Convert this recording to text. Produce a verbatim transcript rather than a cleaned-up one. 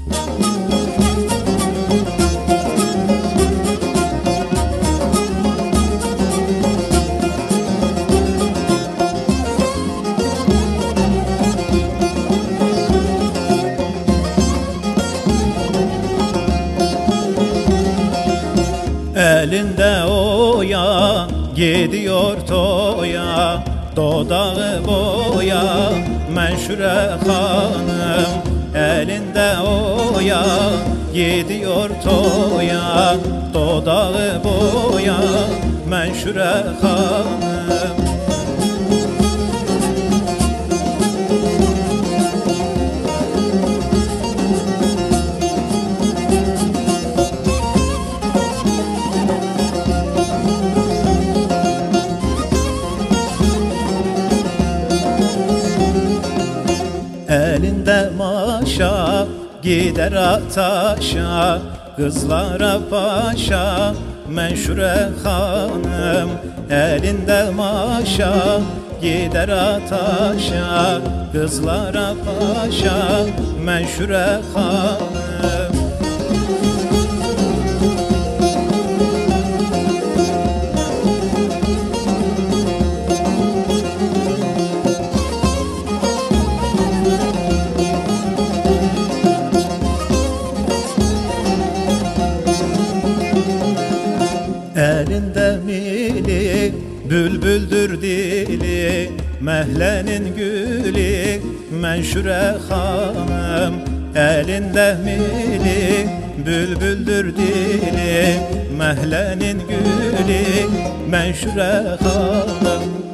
Elinde oya gidiyor toya, dodağı boya menşure hanım. Elinde oya gidiyor toya, dodağı boya menşure hanım. Elinde maşa gider ataşa, kızlara paşa menşure hanım. Elinde maşa gider ataşa, kızlara paşa menşure hanım. Elinde mili, bülbüldür dili, mehlenin gülü menşure hanım. Elinde mili, bülbüldür dili, mehlenin gülü menşure hanım.